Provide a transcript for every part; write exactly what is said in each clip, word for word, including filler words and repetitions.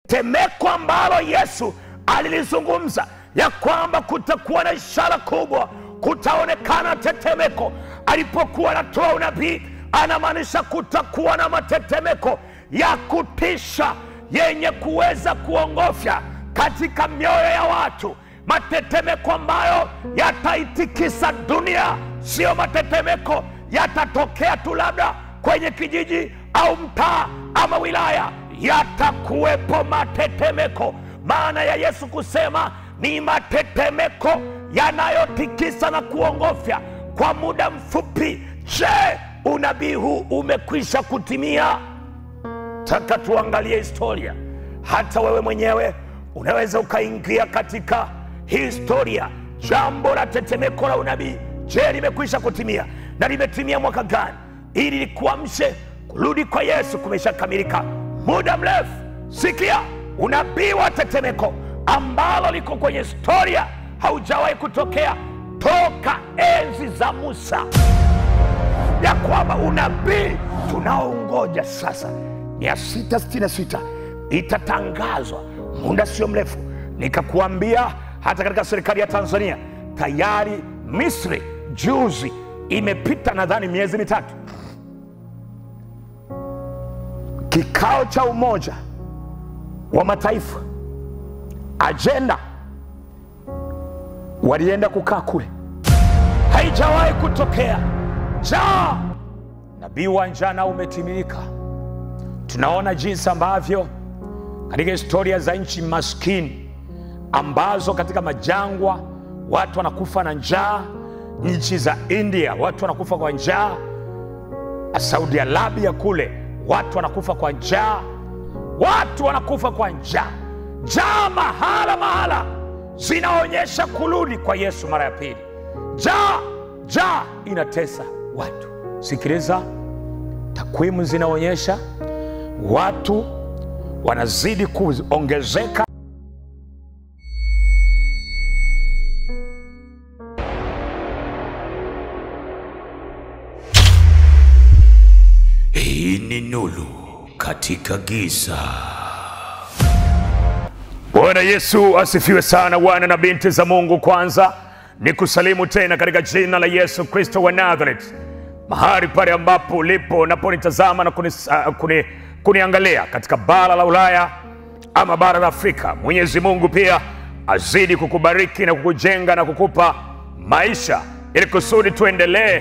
Temeko ambalo Yesu alilizungumza ya kwamba kutakuwa na ishara kubwa, kutaonekana tetemeko. Alipokuwa anatoa unabii, anamaanisha kutakuwa na matetemeko ya kutisha yenye kuweza kuongofya katika mioyo ya watu, matetemeko ambayo yataitikisa dunia. Sio matetemeko yatatokea tu labda kwenye kijiji au mtaa ama wilaya, yatakuwepo matetemeko. Maana ya Yesu kusema ni matetemeko yanayotikisa na kuongofya kwa muda mfupi. Je, unabii huu umekwisha kutimia? Taka tuangalie historia. Hata wewe mwenyewe unaweza ukaingia katika historia. Jambo la tetemeko la unabii, je, limekwisha kutimia? Na limetimia mwaka gani? Ili likuamshe kurudi kwa Yesu kumesha kamilika muda mrefu. Sikia, unabii wa tetemeko ambalo liko kwenye historia haujawahi kutokea toka enzi za Musa, ya kwamba unabii tunaoongoja sasa mia sita sitini na sita itatangazwa muda sio mrefu. Nikakuambia hata katika serikali ya Tanzania tayari Misri juzi imepita nadhani miezi mitatu, kikao cha Umoja wa Mataifa, agenda walienda kukaa kule. Haijawahi kutokea. Njaa, nabii wa njaa umetimilika. Tunaona jinsi ambavyo katika historia za nchi maskini ambazo katika majangwa watu wanakufa na njaa, nchi za India watu wanakufa kwa njaa, Saudi Arabia kule watu wanakufa kwa njaa, watu wanakufa kwa njaa. Njaa mahala mahala zinaonyesha kurudi kwa Yesu mara ya pili. Njaa, njaa inatesa watu. Sikiliza, takwimu zinaonyesha watu wanazidi kuongezeka. Hii ni nuru katika giza. Bwana Yesu asifiwe sana. Wana na binti za Mungu, kwanza ni kusalimu tena katika jina la Yesu Kristo wa Nazareth. Mahali pale ambapo ulipo unaponitazama na kuni, uh, kuni, kuniangalia katika bara la Ulaya ama bara la Afrika, Mwenyezi Mungu pia azidi kukubariki na kukujenga na kukupa maisha ili kusudi tuendelee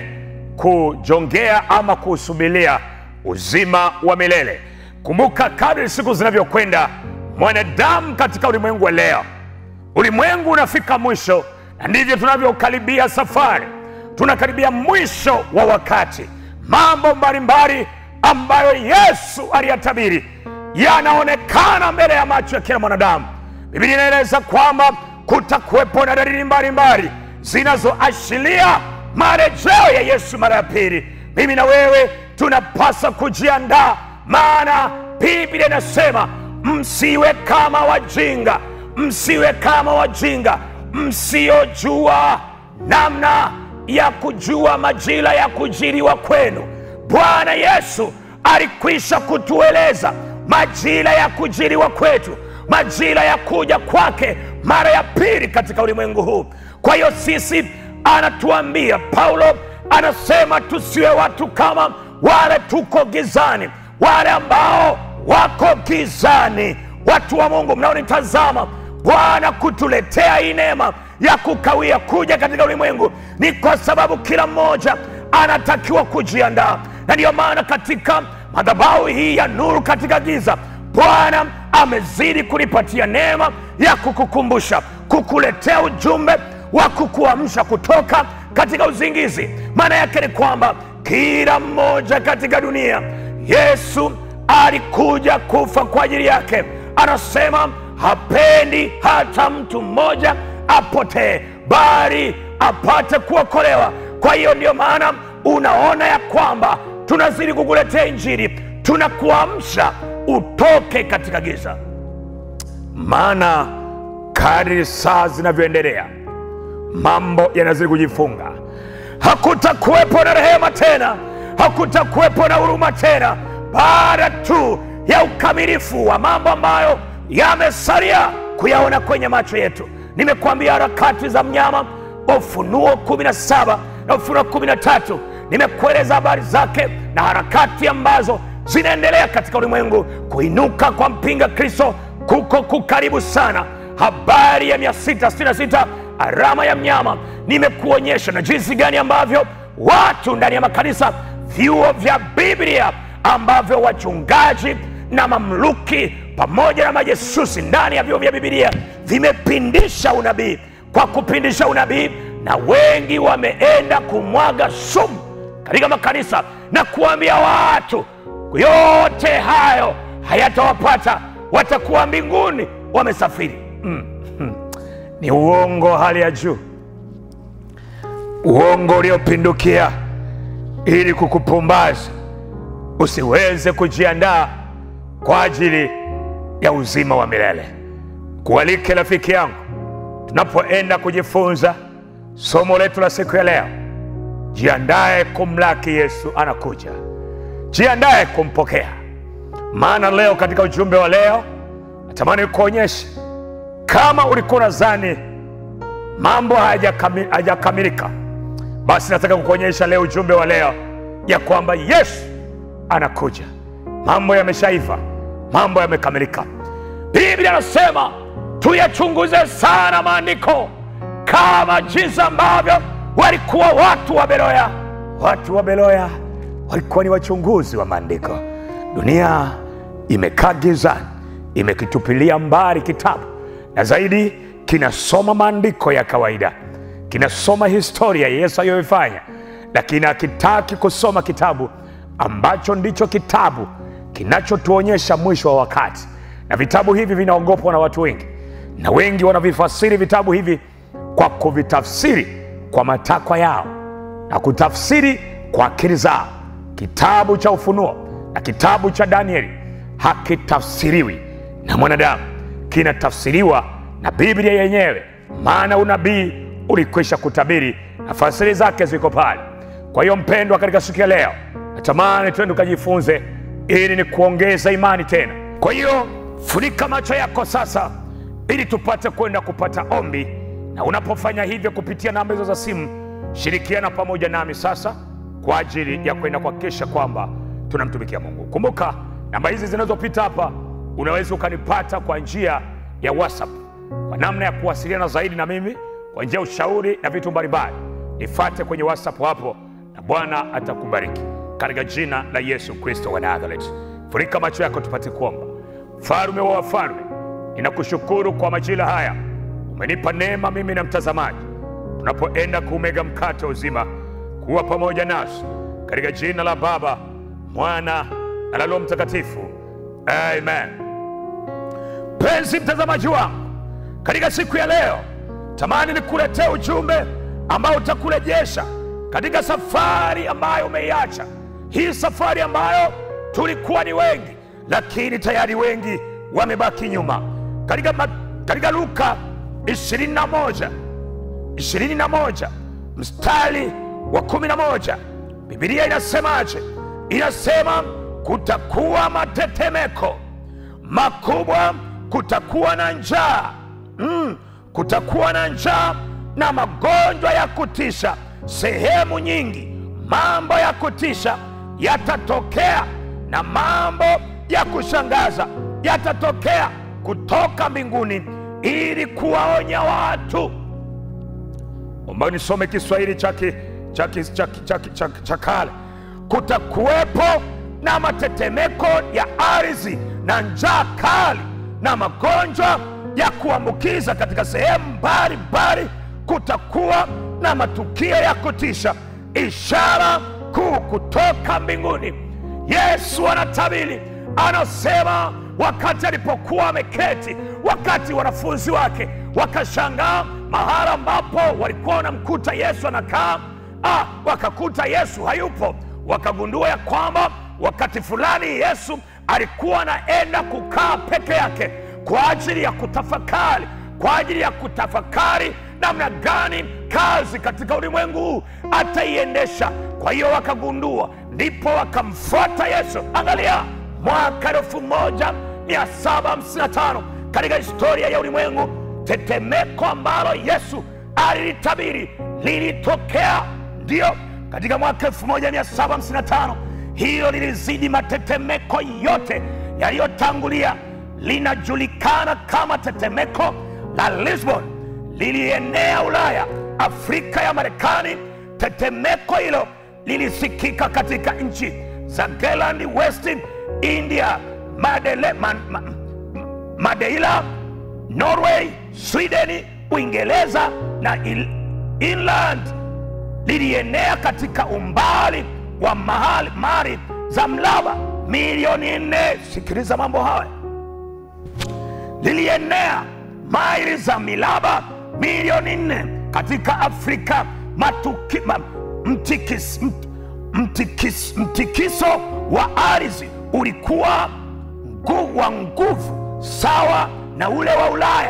kujongea ama kusubilia uzima wa milele. Kumbuka, kadri siku zinavyokwenda, mwanadamu katika ulimwengu wa leo, ulimwengu unafika mwisho, na ndivyo tunavyokaribia safari. Tunakaribia mwisho wa wakati. Mambo mbalimbali ambayo Yesu aliyatabiri yanaonekana mbele ya macho ya kila mwanadamu. Biblia inaeleza kwamba kutakuwepo na dalili mbalimbali zinazoashiria marejeo ya Yesu mara ya pili. Mimi na wewe tunapaswa kujiandaa, maana Biblia inasema msiwe kama wajinga, msiwe kama wajinga msiojua namna ya kujua majira ya kujiriwa kwenu. Bwana Yesu alikwisha kutueleza majira ya kujiriwa kwetu, majira ya kuja kwake mara ya pili katika ulimwengu huu. Kwa hiyo sisi anatuambia, Paulo anasema tusiwe watu kama wale tuko gizani, wale ambao wako gizani. Watu wa Mungu mnaonitazama, Bwana kutuletea hii neema ya kukawia kuja katika ulimwengu ni kwa sababu kila mmoja anatakiwa kujiandaa. Na ndio maana katika madhabahu hii ya nuru katika giza, Bwana amezidi kunipatia neema ya kukukumbusha, kukuletea ujumbe wa kukuamsha kutoka katika uzingizi. Maana yake ni kwamba kila mmoja katika dunia Yesu alikuja kufa kwa ajili yake. Anasema hapendi hata mtu mmoja apotee, bali apate kuokolewa. Kwa hiyo ndio maana unaona ya kwamba tunazidi kukuletea injili, tunakuamsha utoke katika giza. Maana kadri saa zinavyoendelea, mambo yanazidi kujifunga. Hakutakuwepo na rehema tena, hakutakuwepo na huruma tena, baada tu ya ukamilifu wa mambo ambayo yamesalia kuyaona kwenye macho yetu. Nimekuambia harakati za mnyama, Ufunuo kumi na saba na Ufunuo kumi na tatu. Nimekueleza habari zake na harakati ambazo zinaendelea katika ulimwengu. Kuinuka kwa mpinga Kristo kuko kukaribu sana. Habari ya mia sita sitini na sita, alama ya mnyama. Nimekuonyesha na jinsi gani ambavyo watu ndani ya makanisa, vyuo vya Biblia ambavyo wachungaji na mamluki pamoja na majesusi ndani ya vyuo vya Biblia vimepindisha unabii. Kwa kupindisha unabii, na wengi wameenda kumwaga sumu katika makanisa na kuambia watu yote hayo hayatawapata, watakuwa mbinguni wamesafiri. mm. mm. Ni uongo hali ya juu, uongo uliopindukia, ili kukupumbaza usiweze kujiandaa kwa ajili ya uzima wa milele. Kualike rafiki yangu, tunapoenda kujifunza somo letu la siku ya leo, jiandae kumlaki Yesu anakuja. Jiandae kumpokea. Maana leo katika ujumbe wa leo natamani kuonyesha, kama ulikuwa unadhani mambo hayajakamilika, basi nataka kukuonyesha leo ujumbe wa leo ya kwamba Yesu anakuja. Mambo yameshaiva, mambo yamekamilika. Biblia inasema tuyachunguze sana maandiko, kama jinsi ambavyo walikuwa watu wa Beroya. Watu wa Beroya walikuwa ni wachunguzi wa maandiko. Dunia imekaa gizani, imekitupilia mbali kitabu, na zaidi kinasoma maandiko ya kawaida, kinasoma historia Yesu aliyoifanya, lakini hakitaki kusoma kitabu ambacho ndicho kitabu kinachotuonyesha mwisho wa wakati. Na vitabu hivi vinaogopwa na watu wengi, na wengi wanavifasiri vitabu hivi kwa kuvitafsiri kwa matakwa yao na kutafsiri kwa akili zao. Kitabu cha Ufunuo na kitabu cha Danieli hakitafsiriwi na mwanadamu, kinatafsiriwa na Biblia yenyewe, maana unabii ulikwisha kutabiri na fasiri zake ziko pale. Kwa hiyo mpendwa, katika siku ya leo natamani twende kujifunze ili ni kuongeza imani tena. Kwa hiyo funika macho yako sasa ili tupate kwenda kupata ombi, na unapofanya hivyo kupitia namba hizo za simu, shirikiana pamoja nami sasa kwa ajili ya kwenda kuhakikisha kwamba tunamtumikia Mungu. Kumbuka namba hizi zinazopita hapa, unaweza ukanipata kwa njia ya WhatsApp kwa namna ya kuwasiliana zaidi na mimi kwa njia ushauri na vitu mbalimbali. Nifuate kwenye WhatsApp hapo na Bwana atakubariki katika jina la Yesu Kristo wa Nazareti. Funika macho yako tupate kuomba. Mfalme wa wafalme, ninakushukuru kwa majira haya, umenipa neema mimi na mtazamaji, tunapoenda kumega mkate uzima, kuwa pamoja nasi katika jina la Baba, Mwana na Roho Mtakatifu. Amen. Penzi mtazamaji wangu, katika siku ya leo tamani nikuletee ujumbe ambao utakurejesha katika safari ambayo umeiacha. Hii safari ambayo tulikuwa ni wengi, lakini tayari wengi wamebaki nyuma. Katika, katika Luka ishirini na moja ishirini na moja mstari wa kumi na moja Biblia inasemaje? Inasema kutakuwa matetemeko makubwa, kutakuwa na njaa, mm, kutakuwa na njaa na magonjwa ya kutisha sehemu nyingi. Mambo ya kutisha yatatokea na mambo ya kushangaza yatatokea kutoka mbinguni ili kuwaonya watu. Omba nisome Kiswahili chake cha kale. Kutakuwepo na matetemeko ya ardhi na njaa kali na magonjwa ya kuambukiza katika sehemu mbalimbali. Kutakuwa na matukio ya kutisha, ishara kuu kutoka mbinguni. Yesu anatabiri, anasema wakati alipokuwa ameketi, wakati wanafunzi wake wakashangaa mahala ambapo walikuwa wanamkuta Yesu anakaa, ah, wakakuta Yesu hayupo. Wakagundua ya kwamba wakati fulani Yesu alikuwa anaenda kukaa peke yake kwa ajili ya kutafakari, kwa ajili ya kutafakari namna gani kazi katika ulimwengu huu ataiendesha. Kwa hiyo wakagundua, ndipo wakamfuata Yesu. Angalia, mwaka elfu moja mia saba hamsini na tano katika historia ya ulimwengu. Tetemeko ambalo Yesu alilitabiri lilitokea ndio katika mwaka elfu moja mia saba hamsini na tano. Hilo lilizidi matetemeko yote yaliyotangulia. Linajulikana kama tetemeko la Lisbon. Lilienea Ulaya, Afrika ya Marekani. Tetemeko hilo lilisikika katika nchi za Greenland, West India, Madele, man, ma, Madeira, Norway, Sweden, Uingereza na il, Inland. Lilienea katika umbali wa mahali mari za mraba milioni nne. Sikiliza mambo haya. Lilienea maili za milaba milioni nne katika Afrika. Matuki, ma, mtikis, mt, mtikis, mtikiso wa ardhi ulikuwa nguvu wa nguvu sawa na ule wa Ulaya.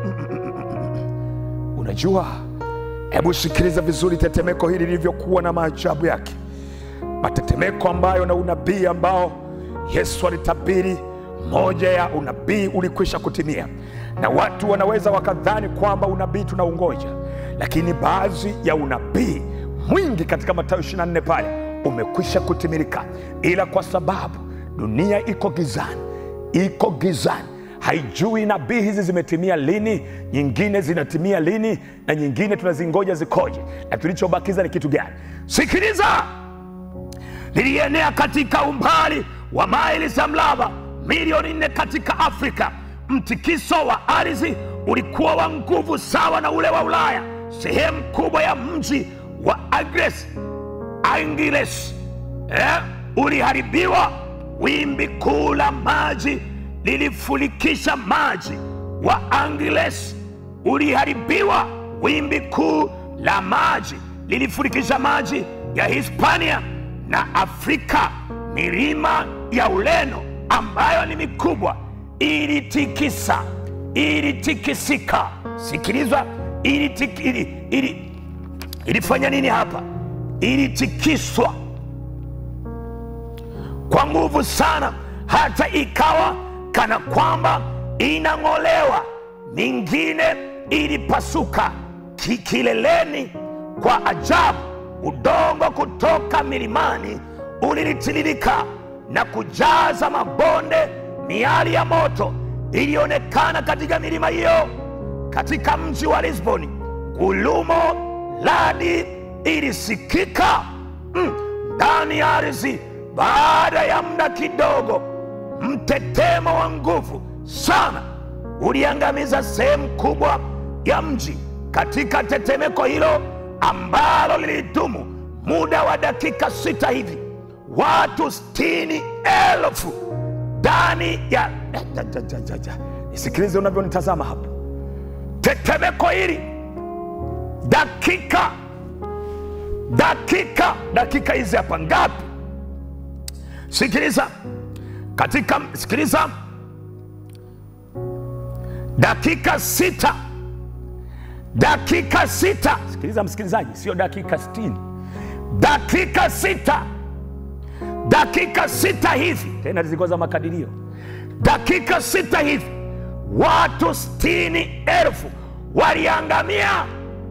Unajua, hebu sikiliza vizuri tetemeko hili lilivyokuwa na maajabu yake. Matetemeko ambayo na unabii ambao Yesu alitabiri, moja ya unabii ulikwisha kutimia. Na watu wanaweza wakadhani kwamba unabii tunaungoja, lakini baadhi ya unabii mwingi katika Mathayo ishirini na nne pale umekwisha kutimilika. Ila kwa sababu dunia iko gizani, iko gizani, haijui nabii hizi zimetimia lini, nyingine zinatimia lini, na nyingine tunazingoja zikoje, na tulichobakiza ni kitu gani? Sikiliza. Lilienea katika umbali wa maili za mraba milioni nne katika Afrika. Mtikiso wa ardhi ulikuwa wa nguvu sawa na ule wa Ulaya. Sehemu kubwa ya mji wa Agres, Angeles, eh, uliharibiwa. Wimbi kuu la maji lilifulikisha maji wa Angeles. Uliharibiwa. Wimbi kuu la maji lilifulikisha maji ya Hispania na Afrika. Milima ya Ureno ambayo ni mikubwa ilitikisa, ilitikisika. Sikilizwa, ilitik, ili, ili, ilifanya nini hapa? Ilitikiswa kwa nguvu sana, hata ikawa kana kwamba inang'olewa. Mingine ilipasuka kileleni. Kwa ajabu, udongo kutoka milimani ulitiririka na kujaza mabonde. Miali ya moto ilionekana katika milima hiyo. Katika mji wa Lisboni, gulumo radi ilisikika ndani mm, ya ardhi. Baada ya muda kidogo, mtetemo wa nguvu sana uliangamiza sehemu kubwa ya mji. Katika tetemeko hilo ambalo lilidumu muda wa dakika sita hivi, watu sitini elfu ndani ya... Nisikilize unavyonitazama hapo. Tetemeko hili dakika dakika dakika hizi hapa ngapi? Sikiliza. Katika sikiliza, dakika sita, dakika sita. Sikiliza msikilizaji, sio dakika sitini, dakika sita, dakika sita hivi, tena zilikuwa za makadirio. Dakika sita hivi watu sitini elfu waliangamia.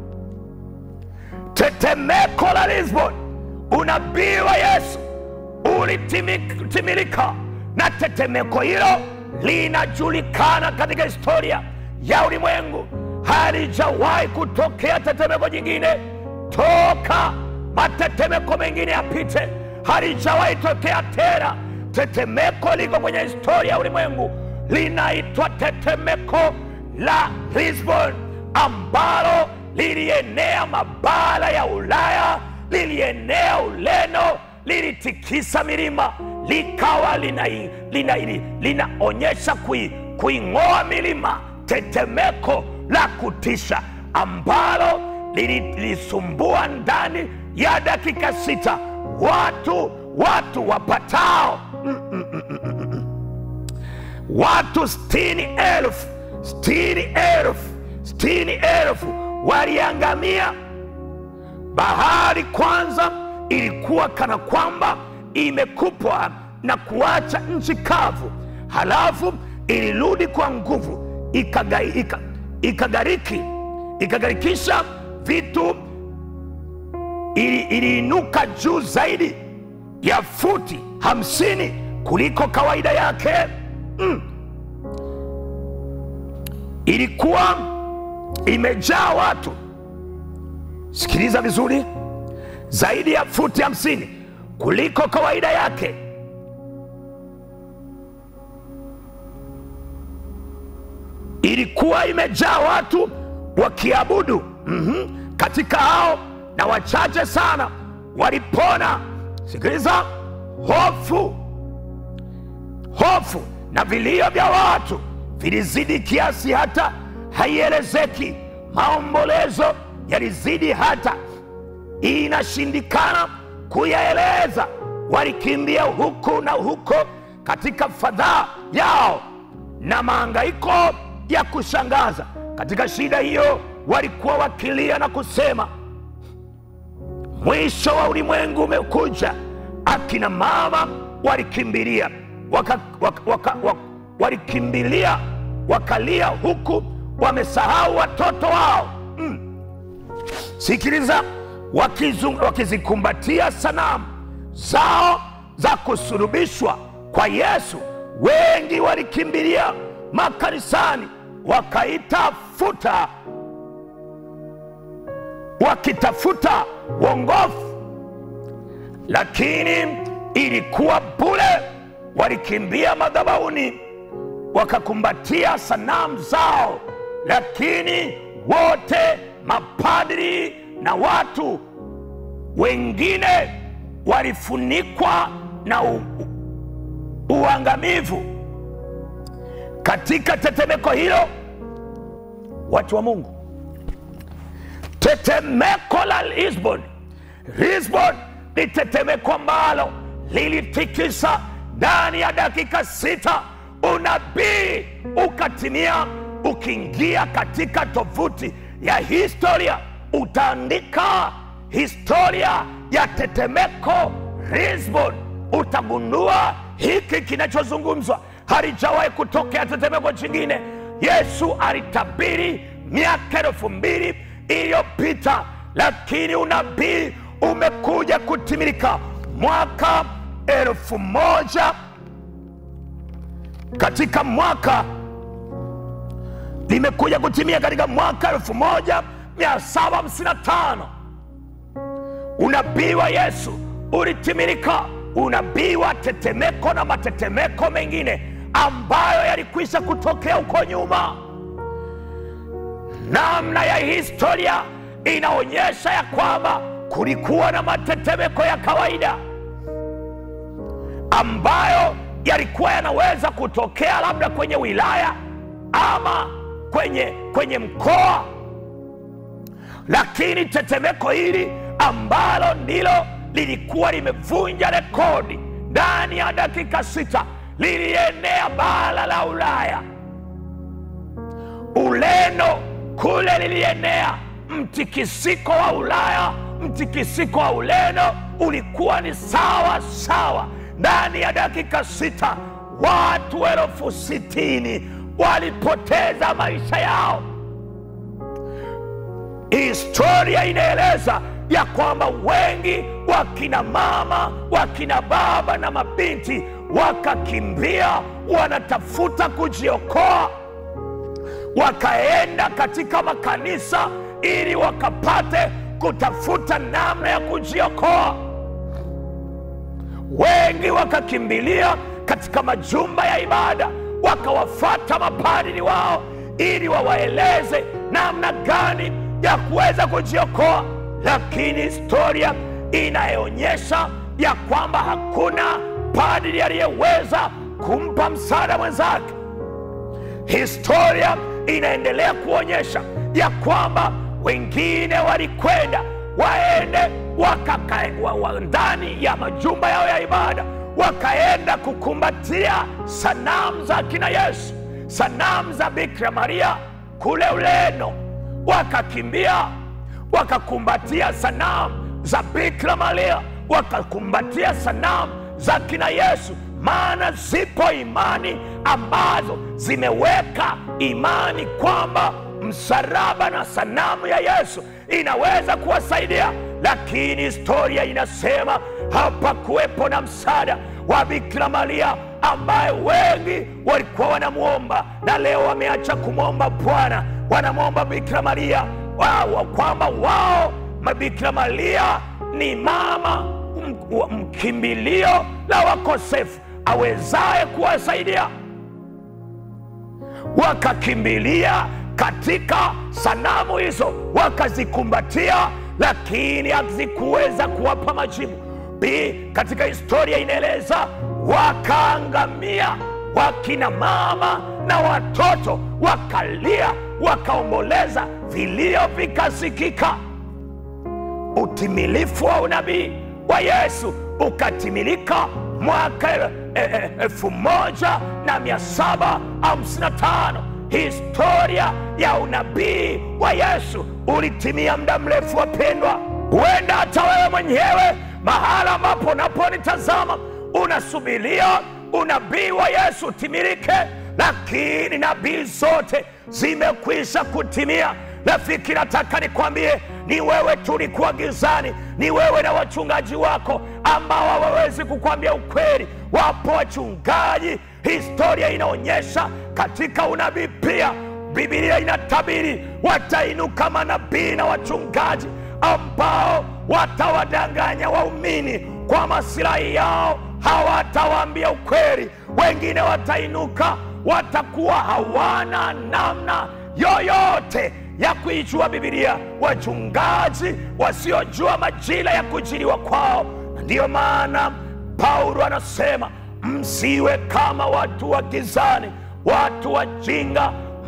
Tetemeko la Lisbon, unabii wa Yesu ulitimilika, na tetemeko hilo linajulikana katika historia ya ulimwengu. Halijawahi kutokea tetemeko jingine toka matetemeko mengine yapite. Halijawahi tokea tena. Tetemeko liko kwenye historia ya ulimwengu, linaitwa tetemeko la Lisbon, ambalo lilienea mabara ya Ulaya, lilienea Ureno, lilitikisa milima, likawa linaonyesha lina, lina kui, kuing'oa milima. Tetemeko la kutisha ambalo lilisumbua ndani ya dakika sita watu watu wapatao mm, mm, mm, mm, mm. watu sitini elfu sitini elfu sitini elfu waliangamia. Bahari kwanza ilikuwa kana kwamba imekupwa na kuacha nchi kavu, halafu ilirudi kwa nguvu ikagariki ikagariki ikagarikisha vitu, iliinuka juu zaidi ya futi hamsini kuliko kawaida yake. mm. Ilikuwa imejaa watu, sikiliza vizuri, zaidi ya futi hamsini kuliko kawaida yake. Ilikuwa imejaa watu wakiabudu. mm-hmm. Katika hao na wachache sana walipona. Sikiliza, hofu hofu na vilio vya watu vilizidi kiasi hata haielezeki. Maombolezo yalizidi hata inashindikana kuyaeleza. Walikimbia huku na huko katika fadhaa yao na mahangaiko ya kushangaza. Katika shida hiyo walikuwa wakilia na kusema, mwisho wa ulimwengu umekuja. Akina mama walikimbilia waka, waka, waka, waka, walikimbilia wakalia huku wamesahau watoto wao. mm. Sikiliza, wakizikumbatia sanamu zao za kusulubishwa kwa Yesu. Wengi walikimbilia makanisani wakaitafuta wakitafuta uongofu, lakini ilikuwa bure. Walikimbia madhabahuni wakakumbatia sanamu zao, lakini wote, mapadri na watu wengine, walifunikwa na u, u, uangamivu. Katika tetemeko hilo, watu wa Mungu, tetemeko la Lisbon. Lisbon ni tetemeko ambalo lilitikisa ndani ya dakika sita. Unabii ukatimia. Ukiingia katika tovuti ya historia, utaandika historia ya tetemeko Lisbon, utagundua hiki kinachozungumzwa halijawahi kutokea tetemeko jingine. Yesu alitabiri miaka elfu mbili iliyopita, lakini unabii umekuja kutimilika mwaka elfu moja katika mwaka limekuja kutimia katika mwaka elfu moja mia saba hamsini na tano. Unabii wa Yesu ulitimilika. Unabii wa tetemeko na matetemeko mengine ambayo yalikwisha kutokea huko nyuma. Namna ya historia inaonyesha ya kwamba kulikuwa na matetemeko ya kawaida ambayo yalikuwa yanaweza kutokea labda kwenye wilaya ama kwenye, kwenye mkoa, lakini tetemeko hili ambalo ndilo lilikuwa limevunja rekodi, ndani ya dakika sita lilienea bara la Ulaya. Ureno kule lilienea. Mtikisiko wa Ulaya, mtikisiko wa Ureno ulikuwa ni sawa sawa. Ndani ya dakika sita watu elfu sitini walipoteza maisha yao. Historia inaeleza ya kwamba wengi wakina mama, wakina baba na mabinti wakakimbia, wanatafuta kujiokoa, wakaenda katika makanisa ili wakapate kutafuta namna ya kujiokoa. Wengi wakakimbilia katika majumba ya ibada, wakawafata mapadri wao ili wawaeleze namna gani ya kuweza kujiokoa. Lakini historia inaonyesha ya kwamba hakuna padri aliyeweza kumpa msaada mwenzake. Historia inaendelea kuonyesha ya kwamba wengine walikwenda waende wakakae wa, wa, ndani ya majumba yao ya ibada, wakaenda kukumbatia sanamu za kina Yesu, sanamu za Bikira Maria kule Ureno. Wakakimbia wakakumbatia sanamu za Bikira Maria, wakakumbatia sanamu za kina Yesu. maana zipo imani ambazo zimeweka imani kwamba msalaba na sanamu ya Yesu inaweza kuwasaidia, lakini historia inasema hapa kuwepo na msaada wa Bikira Maria ambaye wengi walikuwa wanamuomba, na leo wameacha kumwomba Bwana, wanamuomba Bikira Maria wao, kwamba wao Bikira Maria ni mama mkimbilio la wakosefu awezaye kuwasaidia. Wakakimbilia katika sanamu hizo, wakazikumbatia, lakini hazikuweza kuwapa majibu. Bi katika historia inaeleza wakaangamia, wakina mama na watoto wakalia, wakaomboleza, vilio vikasikika. Utimilifu wa unabii wa Yesu ukatimilika mwaka elfu moja na mia saba hamsini na tano. Historia ya unabii wa Yesu ulitimia muda mrefu, wapendwa. Huenda hata wewe mwenyewe mahala ambapo unaponitazama unasubiria unabii wa Yesu utimilike, lakini nabii zote zimekwisha kutimia. Rafiki, nataka nikwambie, ni wewe tulikuwa gizani, ni wewe na wachungaji wako ambao hawawezi kukwambia ukweli. Wapo wachungaji, historia inaonyesha katika unabii pia, Biblia inatabiri watainuka manabii na wachungaji ambao watawadanganya waumini kwa maslahi yao, hawatawaambia ukweli. Wengine watainuka, watakuwa hawana namna yoyote ya kuijua Biblia, wachungaji wasiojua majira ya kujiliwa kwao. Ndiyo maana Paulo anasema, msiwe kama watu wa gizani, watu wajinga,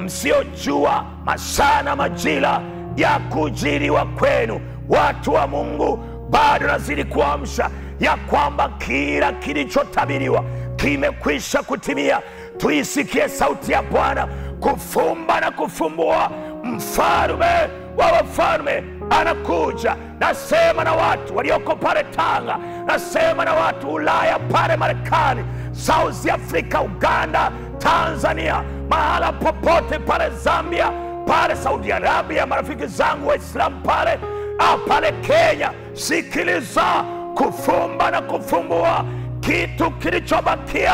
msiojua masaa na majira ya kujiliwa kwenu. Watu wa Mungu, bado nazidi kuamsha ya kwamba kila kilichotabiriwa kimekwisha kutimia. Tuisikie sauti ya Bwana kufumba na kufumbua. Mfalme wa wafalme anakuja. Nasema na watu walioko pale Tanga, nasema na watu Ulaya, pale Marekani, South Africa, Uganda, Tanzania, mahala popote pale, Zambia, pale Saudi Arabia, marafiki zangu Waislamu pale pale Kenya. Sikiliza, kufumba na kufumbua. Kitu kilichobakia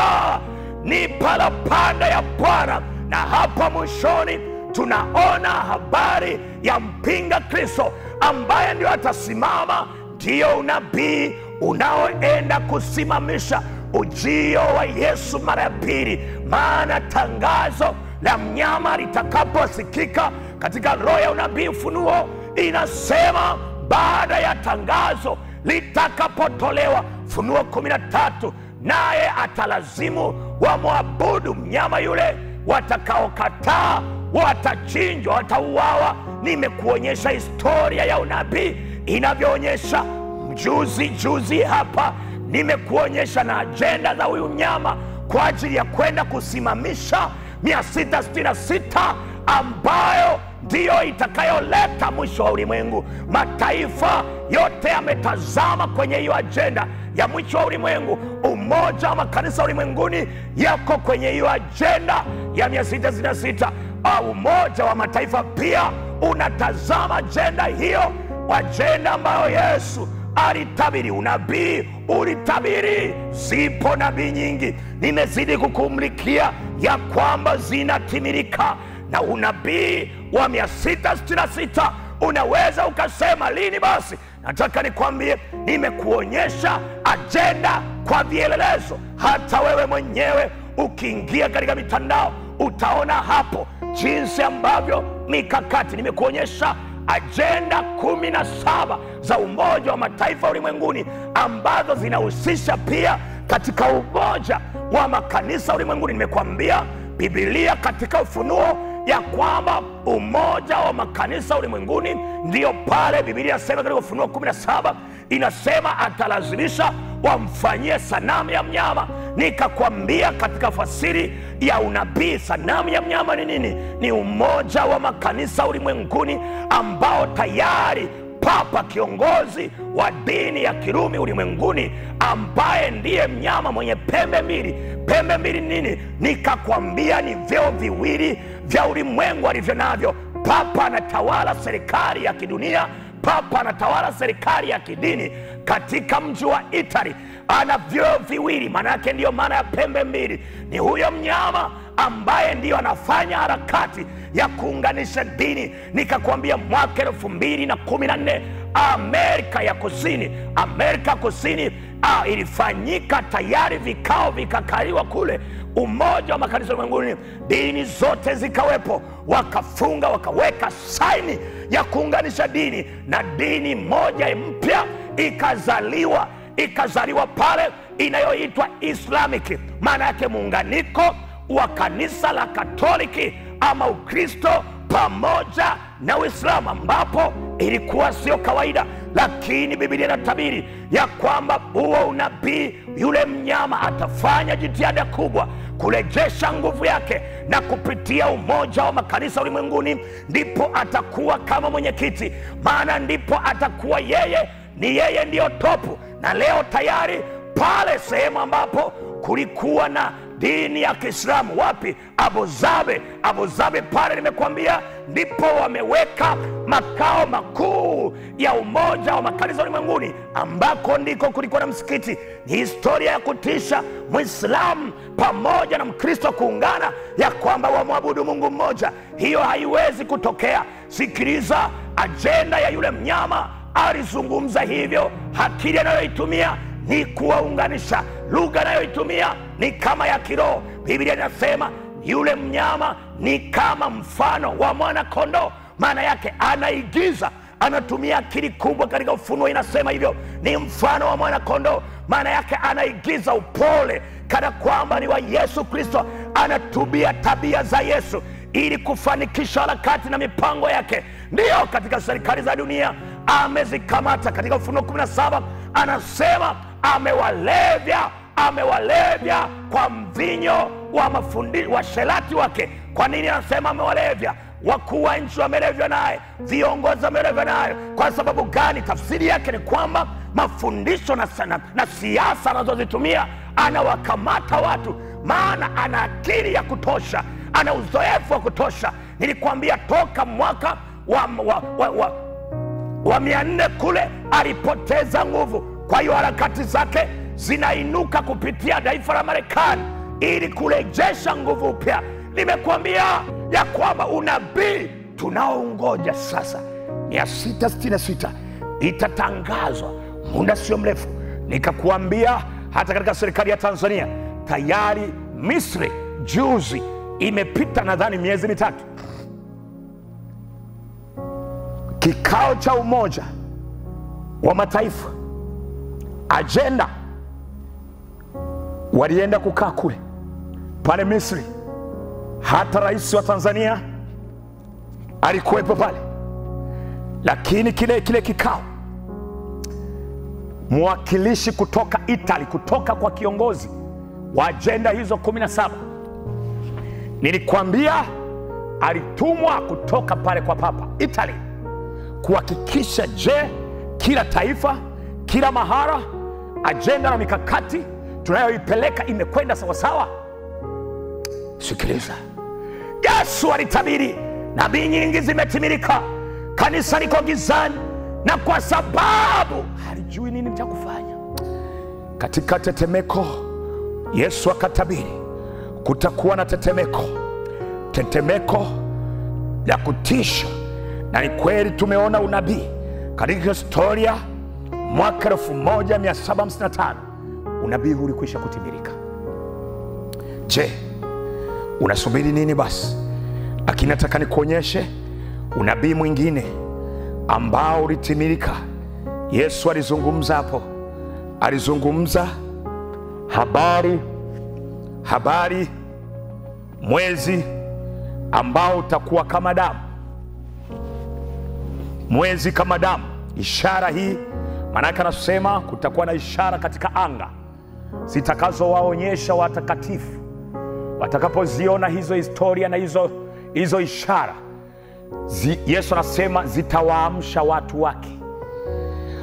ni parapanda ya Bwana, na hapa mwishoni tunaona habari ya mpinga Kristo ambaye ndio atasimama. Ndio unabii unaoenda kusimamisha ujio wa Yesu mara ya pili. Maana tangazo la mnyama litakaposikika katika roho ya unabii Ufunuo, inasema baada ya tangazo litakapotolewa, Ufunuo kumi na tatu, naye atalazimu wamwabudu mnyama yule, watakaokataa watachinjwa, watauawa. Nimekuonyesha historia ya unabii inavyoonyesha. Juzi juzi hapa nimekuonyesha na ajenda za huyu mnyama kwa ajili ya kwenda kusimamisha mia sita sitini na sita, ambayo ndiyo itakayoleta mwisho wa ulimwengu. Mataifa yote yametazama kwenye hiyo ajenda ya mwisho wa ulimwengu. Umoja wa makanisa ulimwenguni yako kwenye hiyo ajenda ya mia sita sitini na sita. Umoja wa Mataifa pia unatazama ajenda hiyo, ajenda ambayo Yesu alitabiri, unabii ulitabiri. Zipo nabii nyingi, nimezidi kukumlikia ya kwamba zinatimilika, na unabii wa mia sita sitini na sita unaweza ukasema lini? Basi nataka nikwambie, nimekuonyesha ajenda kwa vielelezo. Hata wewe mwenyewe ukiingia katika mitandao utaona hapo jinsi ambavyo mikakati. Nimekuonyesha ajenda kumi na saba za Umoja wa Mataifa ulimwenguni ambazo zinahusisha pia katika umoja wa makanisa ulimwenguni. Nimekuambia Biblia katika Ufunuo ya kwamba umoja wa makanisa ulimwenguni ndio pale Biblia sema katika Ufunuo kumi na saba inasema atalazimisha wamfanyie sanamu ya mnyama. Nikakwambia katika fasiri ya unabii, sanamu ya mnyama ni nini? Ni umoja wa makanisa ulimwenguni ambao tayari papa, kiongozi wa dini ya Kirumi ulimwenguni, ambaye ndiye mnyama mwenye pembe mbili. Pembe mbili nini? Nikakwambia ni vyeo viwili vya ulimwengu alivyo navyo. Papa anatawala serikali ya kidunia, papa anatawala serikali ya kidini. Katika mji wa Italy ana vyeo viwili, maana yake ndiyo maana ya pembe mbili. Ni huyo mnyama ambaye ndiyo anafanya harakati ya kuunganisha dini. Nikakwambia mwaka elfu mbili na kumi na nne Amerika ya Kusini, Amerika Kusini ah, ilifanyika tayari, vikao vikakaliwa kule, umoja wa makanisa ulimwenguni, dini zote zikawepo, wakafunga, wakaweka saini ya kuunganisha dini, na dini moja mpya ikazaliwa, ikazaliwa pale inayoitwa Islamic, maana yake muunganiko wa kanisa la Katoliki ama Ukristo pamoja na Uislamu, ambapo ilikuwa sio kawaida. Lakini Biblia inatabiri ya kwamba huo unabii, yule mnyama atafanya jitihada kubwa kurejesha nguvu yake, na kupitia umoja wa makanisa ulimwenguni ndipo atakuwa kama mwenyekiti, maana ndipo atakuwa yeye, ni yeye ndiyo topu. Na leo tayari pale sehemu ambapo kulikuwa na dini ya Kiislamu, wapi? Abu Dhabi. Abu Dhabi pale nimekwambia ndipo wameweka makao makuu ya umoja wa makanisa ulimwenguni, ambako ndiko kulikuwa na msikiti. Ni historia ya kutisha, Muislamu pamoja na Mkristo kuungana, ya kwamba wamwabudu Mungu mmoja. Hiyo haiwezi kutokea. Sikiliza, ajenda ya yule mnyama alizungumza hivyo. Akili anayoitumia ni kuwaunganisha, lugha anayoitumia ni kama ya kiroho. Biblia inasema yule mnyama ni kama mfano wa mwana kondoo, maana yake anaigiza, anatumia akili kubwa. Katika Ufunuo inasema hivyo, ni mfano wa mwana kondoo, maana yake anaigiza upole kana kwamba ni wa Yesu Kristo, anatubia tabia za Yesu ili kufanikisha harakati na mipango yake. Ndiyo, katika serikali za dunia amezikamata. Katika Ufunuo kumi na saba anasema amewalevya, amewalevya kwa mvinyo wa mafundi wa sherati wake. Kwa nini anasema amewalevya? Wakuu wa nchi wamelevya naye, viongozi wamelevya naye. Kwa sababu gani? Tafsiri yake ni kwamba mafundisho na, na, na siasa anazozitumia, anawakamata watu, maana ana akili ya kutosha, ana uzoefu wa kutosha. Nilikwambia toka mwaka wa, wa, wa, wa, wa mia nne kule alipoteza nguvu. Kwa hiyo harakati zake zinainuka kupitia taifa la Marekani ili kurejesha nguvu upya. Nimekuambia ya kwamba unabii tunaoungoja sasa mia sita sitini na sita itatangazwa muda sio mrefu. Nikakuambia hata katika serikali ya Tanzania tayari Misri juzi imepita nadhani miezi mitatu, kikao cha Umoja wa Mataifa, agenda, walienda kukaa kule pale Misri. Hata rais wa Tanzania alikuwepo pale. Lakini kile kile kikao, mwakilishi kutoka Italy, kutoka kwa kiongozi wa agenda hizo kumi na saba, nilikwambia alitumwa kutoka pale kwa Papa Italy kuhakikisha, je, kila taifa, kila mahara, agenda na mikakati tunayoipeleka imekwenda sawa sawa. Sikiliza, Yesu alitabiri, nabii nyingi zimetimilika, kanisa liko gizani, na kwa sababu halijui nini cha kufanya. Katika tetemeko Yesu akatabiri kutakuwa na tetemeko, tetemeko la kutisha. Na ni kweli tumeona unabii katika historia. Mwaka elfu moja mia saba hamsini na tano unabii ulikwisha kutimilika. Je, unasubiri nini basi? Lakini nataka nikuonyeshe unabii mwingine ambao ulitimilika. Yesu alizungumza hapo, alizungumza habari habari mwezi ambao utakuwa kama damu, mwezi kama damu. Ishara hii maana anasema kutakuwa na ishara katika anga zitakazowaonyesha watakatifu watakapoziona hizo historia na hizo hizo ishara. Zi, Yesu anasema zitawaamsha watu wake,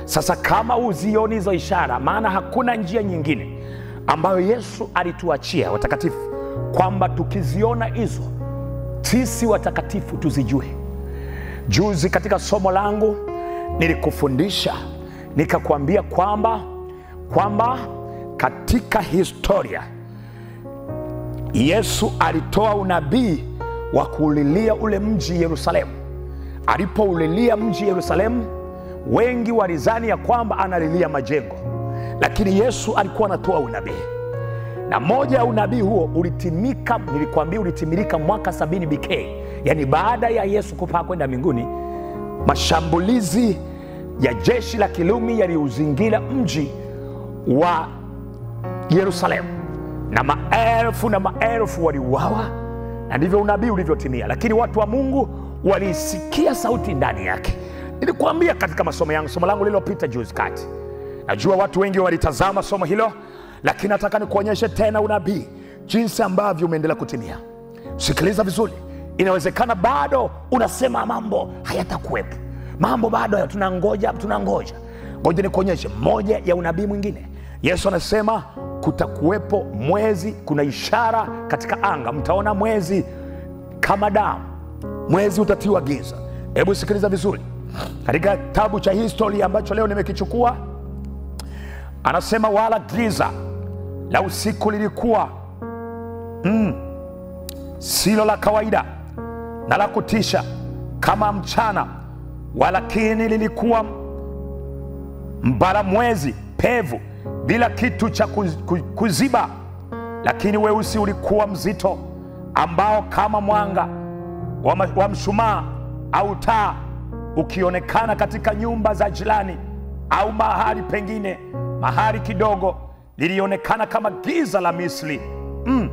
Sasa kama uzioni hizo ishara, maana hakuna njia nyingine ambayo Yesu alituachia watakatifu kwamba tukiziona hizo sisi watakatifu tuzijue. Juzi katika somo langu nilikufundisha nikakwambia kwamba kwamba katika historia Yesu alitoa unabii wa kuulilia ule mji Yerusalemu. Alipoulilia mji Yerusalemu, wengi walizani ya kwamba analilia majengo, lakini Yesu alikuwa anatoa unabii. Na moja ya unabii huo ulitimika, nilikwambia ulitimilika mwaka sabini B K, yani baada ya Yesu kupaa kwenda mbinguni. Mashambulizi ya jeshi la Kirumi yaliuzingira mji wa Yerusalemu na maelfu na maelfu waliuawa, na ndivyo unabii ulivyotimia. Lakini watu wa Mungu walisikia sauti ndani yake. Nilikwambia katika masomo yangu, somo langu lililopita juzi kati. Najua watu wengi walitazama somo hilo, lakini nataka nikuonyeshe tena unabii jinsi ambavyo umeendelea kutimia. Sikiliza vizuri. Inawezekana bado unasema mambo hayatakuwepo, mambo bado tunangoja tunangoja. Ngoja nikuonyeshe moja ya unabii mwingine. Yesu anasema kutakuwepo mwezi, kuna ishara katika anga, mtaona mwezi kama damu, mwezi utatiwa giza. Hebu sikiliza vizuri. Katika kitabu cha historia ambacho leo nimekichukua, anasema wala giza la usiku lilikuwa mm, silo la kawaida na la kutisha kama mchana, walakini lilikuwa mbala mwezi pevu bila kitu cha kuziba. Lakini weusi ulikuwa mzito, ambao kama mwanga wa, wa mshumaa au taa ukionekana katika nyumba za jirani au mahali pengine. Mahali kidogo lilionekana kama giza la Misri mm,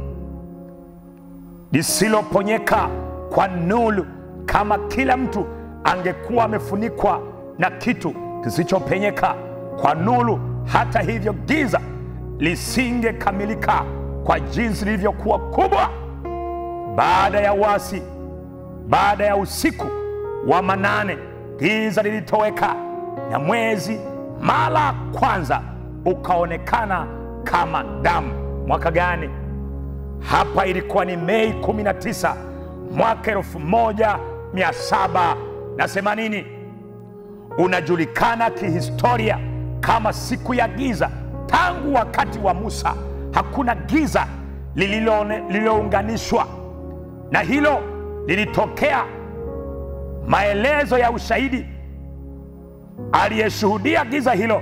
lisiloponyeka kwa nuru, kama kila mtu angekuwa amefunikwa na kitu kisichopenyeka kwa nuru. Hata hivyo giza lisingekamilika kwa jinsi lilivyokuwa kubwa. Baada ya wasi, baada ya usiku wa manane, giza lilitoweka na mwezi mara kwanza ukaonekana kama damu. Mwaka gani? Hapa ilikuwa ni Mei kumi na tisa mwaka elfu moja mia saba na themanini. Unajulikana kihistoria kama siku ya giza. Tangu wakati wa Musa hakuna giza lililounganishwa na hilo lilitokea. Maelezo ya ushahidi aliyeshuhudia giza hilo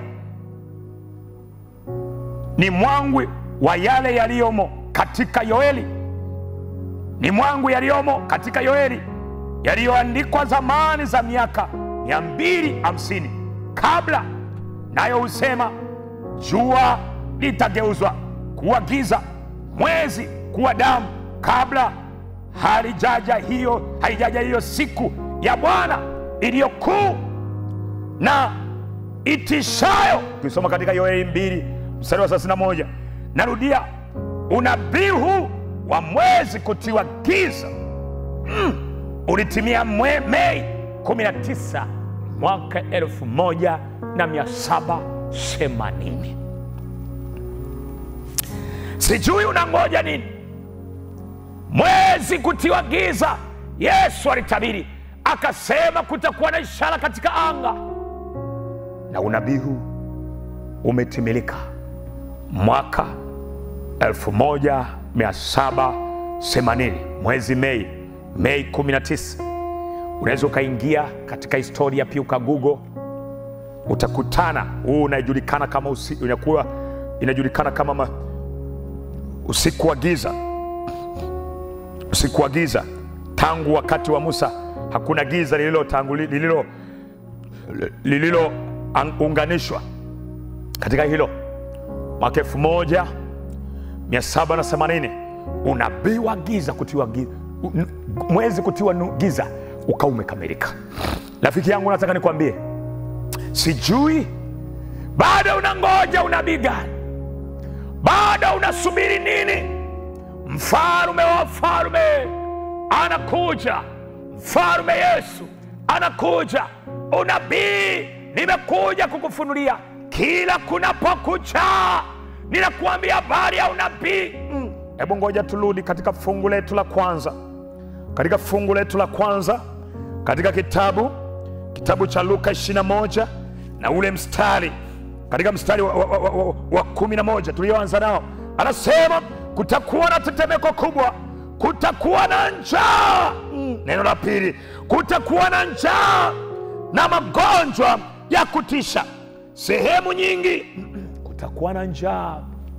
ni mwangwi wa yale yaliyomo katika Yoeli. Ni mwangwi yaliyomo katika Yoeli yaliyoandikwa zamani za miaka mia mbili hamsini kabla, nayo husema jua litageuzwa kuwa giza, mwezi kuwa damu, kabla halijaja hiyo haijaja hiyo siku ya Bwana iliyokuu na itishayo. Tukisoma katika Yoeli mbili mstari wa thelathini na moja, narudia, unabii huu wa mwezi kutiwa giza mm, ulitimia mwe, Mei kumi na tisa mwaka elfu moja na mia saba themanini. Sijui unangoja nini? Mwezi kutiwa giza, Yesu alitabiri akasema kutakuwa na ishara katika anga, na unabii huu umetimilika mwaka elfu moja mia saba themanini, mwezi Mei, Mei kumi na tisa. Unaweza ukaingia katika historia pia ukagugo, utakutana huu unajulikana kama usi, unakuwa inajulikana kama ma, usiku wa giza. Usiku wa giza. Tangu wakati wa Musa hakuna giza lililo tangu lililo lililo unganishwa katika hilo. Mwaka elfu moja mia saba themanini unabii wa giza kutiwa giza, mwezi kutiwa giza ukawa umekamilika. Rafiki yangu, nataka nikwambie, sijui bado unangoja unabii gani? Bado unasubiri nini? Mfalme wa wafalme anakuja, Mfalme Yesu anakuja. Unabii nimekuja kukufunulia kila kunapokucha. Ninakuambia habari ya unabii. Hebu mm. ngoja turudi katika fungu letu la kwanza. Katika fungu letu la kwanza katika kitabu kitabu cha Luka ishirini na moja na ule mstari katika mstari wa, wa, wa, wa, wa kumi na moja tulioanza nao, anasema kutakuwa na tetemeko kubwa, kutakuwa na njaa. mm. Neno la pili, kutakuwa na njaa na magonjwa ya kutisha. Sehemu nyingi kutakuwa na njaa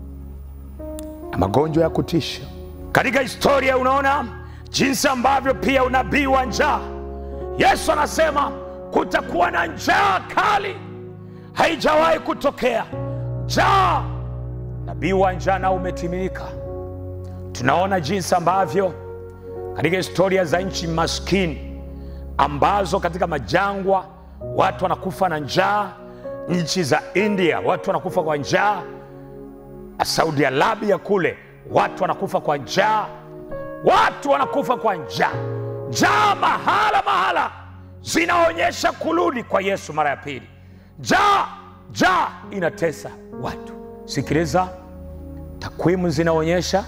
na magonjwa ya kutisha. Katika historia unaona jinsi ambavyo pia unabii wa njaa. Yesu anasema kutakuwa na njaa kali, haijawahi kutokea njaa. Nabii wa njaa na umetimilika. Tunaona jinsi ambavyo katika historia za nchi maskini ambazo katika majangwa watu wanakufa na njaa. Nchi za India watu wanakufa kwa njaa. Saudi Arabia kule watu wanakufa kwa njaa. Watu wanakufa kwa njaa. Njaa mahala mahala zinaonyesha kurudi kwa Yesu mara ya pili. Njaa, njaa inatesa watu. Sikiliza, takwimu zinaonyesha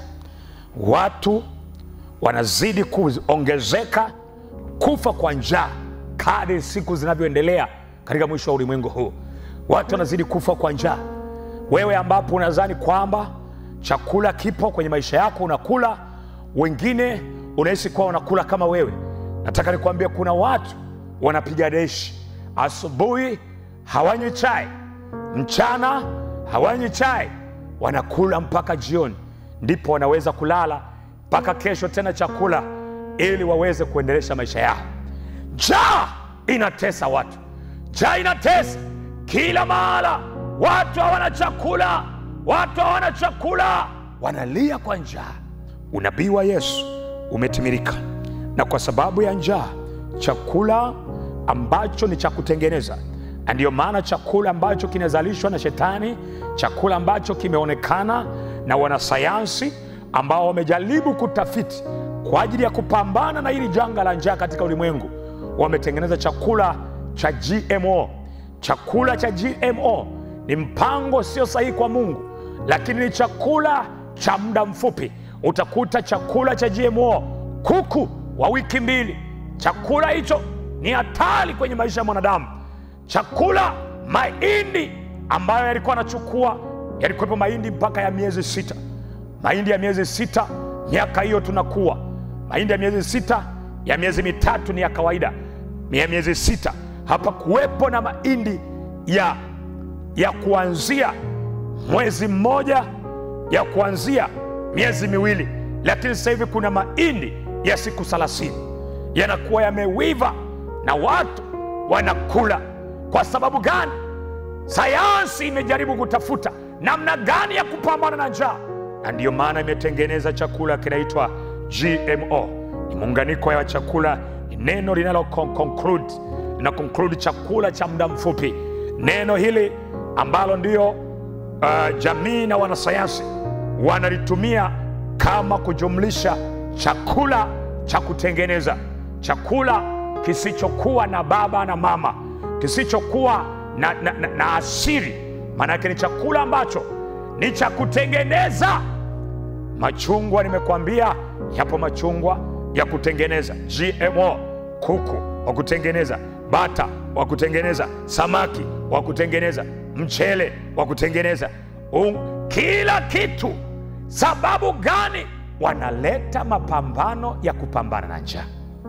watu wanazidi kuongezeka kufa kwa njaa kadri siku zinavyoendelea. Katika mwisho wa ulimwengu huu watu wanazidi kufa kwa njaa. Wewe ambapo unadhani kwamba chakula kipo kwenye maisha yako unakula, wengine unahisi kuwa unakula kama wewe, nataka nikwambie kuna watu wanapiga deshi. Asubuhi hawanywi chai, mchana hawanywi chai, wanakula mpaka jioni, ndipo wanaweza kulala mpaka kesho tena chakula ili waweze kuendelesha maisha yao. Njaa inatesa watu. Njaa inatesa kila mahala. Watu hawana chakula, watu hawana chakula, wanalia kwa njaa. Unabii wa Yesu umetimilika, na kwa sababu ya njaa, chakula ambacho ni cha kutengeneza, na ndiyo maana chakula ambacho kinazalishwa na shetani, chakula ambacho kimeonekana na wanasayansi ambao wamejaribu kutafiti kwa ajili ya kupambana na hili janga la njaa katika ulimwengu, wametengeneza chakula cha G M O. Chakula cha G M O ni mpango sio sahihi kwa Mungu, lakini ni chakula cha muda mfupi. Utakuta chakula cha G M O, kuku wa wiki mbili. Chakula hicho ni hatari kwenye maisha ya mwanadamu. Chakula mahindi ambayo yalikuwa yanachukua, yalikuwepo mahindi mpaka ya miezi sita. Mahindi ya miezi sita, miaka hiyo tunakuwa. Mahindi ya miezi sita, ya miezi mitatu ni ya kawaida. Ya miezi sita hapa kuwepo na mahindi ya ya kuanzia mwezi mmoja, ya kuanzia miezi miwili. Lakini sasa hivi kuna mahindi ya siku thelathini yanakuwa yamewiva na watu wanakula. Kwa sababu gani? Sayansi imejaribu kutafuta namna gani ya kupambana na njaa, na ndiyo maana imetengeneza chakula kinaitwa G M O. Ni muunganiko ya chakula, ni neno linalo conclude na conclude chakula cha muda mfupi. Neno hili ambalo ndiyo uh, jamii na wanasayansi wanalitumia kama kujumlisha chakula cha kutengeneza, chakula kisichokuwa na baba na mama, kisichokuwa na, na, na, na asili. Maana yake ni chakula ambacho ni cha kutengeneza. Machungwa, nimekuambia yapo machungwa ya kutengeneza G M O, kuku wa kutengeneza, bata wa kutengeneza, samaki wa kutengeneza, mchele wa kutengeneza, um, kila kitu. Sababu gani? Wanaleta mapambano ya kupambana na njaa.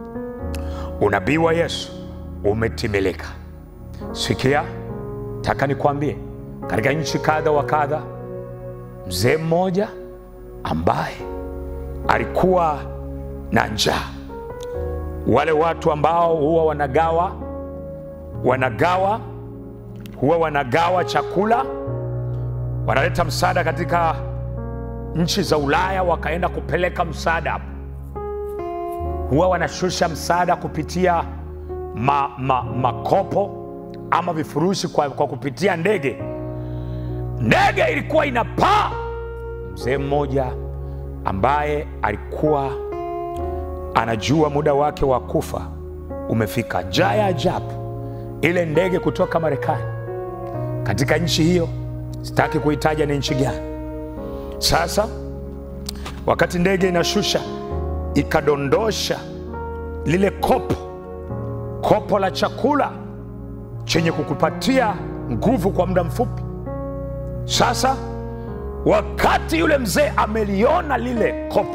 Unabii wa Yesu umetimilika. Sikia, taka nikwambie, katika nchi kadha wa kadha, mzee mmoja ambaye alikuwa na njaa. Wale watu ambao huwa wanagawa wanagawa huwa wanagawa chakula, wanaleta msaada katika nchi za Ulaya, wakaenda kupeleka msaada. Huwa wanashusha msaada kupitia ma, ma, makopo ama vifurushi kwa, kwa kupitia ndege. Ndege ilikuwa inapaa. Mzee mmoja ambaye alikuwa anajua muda wake wa kufa umefika. Njaa ya ajabu ile ndege kutoka Marekani katika nchi hiyo, sitaki kuitaja ni nchi gani. Sasa wakati ndege inashusha, ikadondosha lile kopo, kopo la chakula chenye kukupatia nguvu kwa muda mfupi. Sasa wakati yule mzee ameliona lile kopo,